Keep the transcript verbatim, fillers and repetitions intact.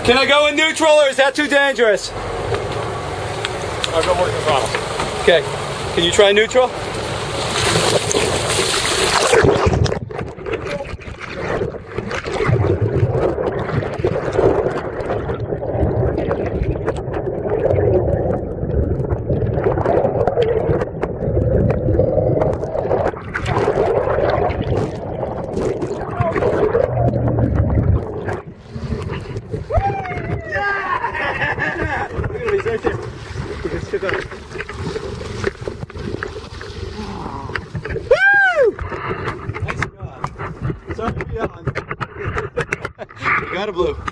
Can I go in neutral or is that too dangerous? I'll go work the throttle. Okay. Can you try neutral? Got a blue.